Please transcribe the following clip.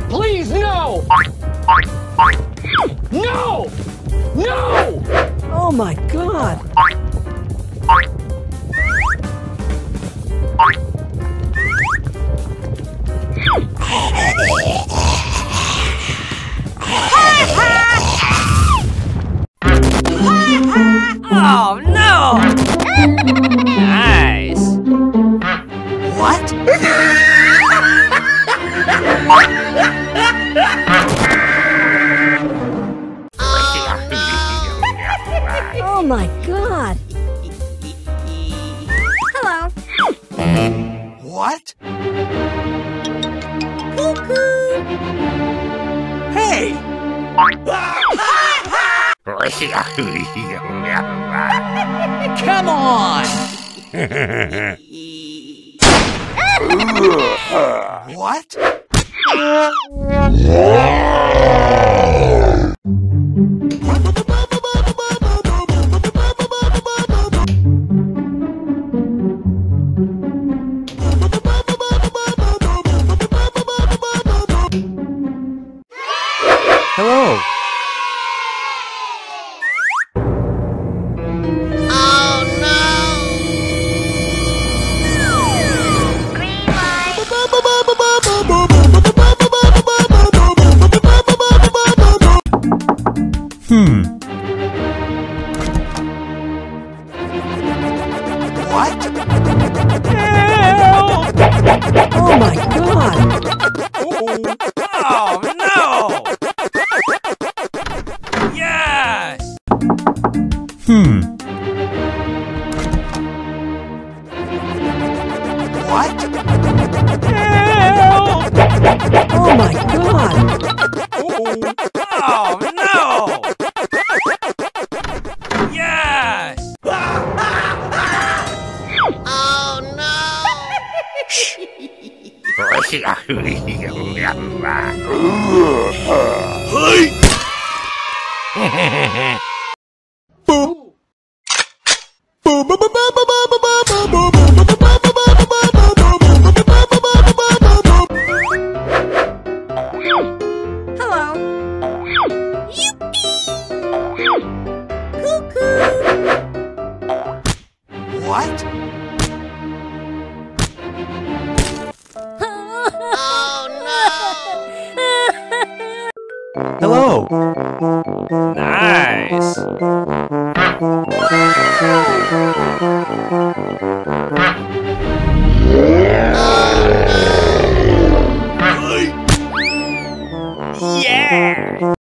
Please, no! No! No! Oh my God! Oh no! Nice! What? Oh my God! Hello. What? Cuckoo. Hey! Come on! What? Hello! What? Help! Oh my God! Oh no! Yes! What? Help! Oh my God! Oh no! Yes! Hello. Yippee. Cuckoo. What? Hello! Nice! Yeah!